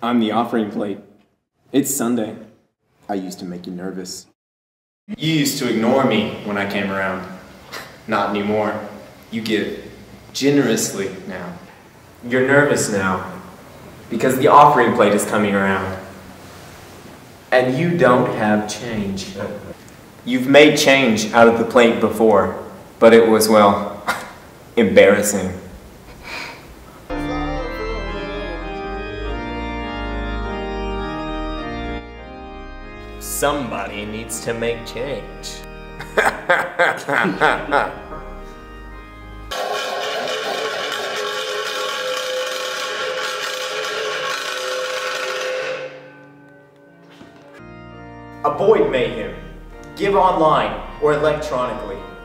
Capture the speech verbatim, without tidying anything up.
I'm the offering plate. It's Sunday. I used to make you nervous. You used to ignore me when I came around. Not anymore. You give generously now. You're nervous now because the offering plate is coming around. And you don't have change. You've made change out of the plate before, but it was, well, embarrassing. Somebody needs to make change. Avoid Mayhem. Give online or electronically.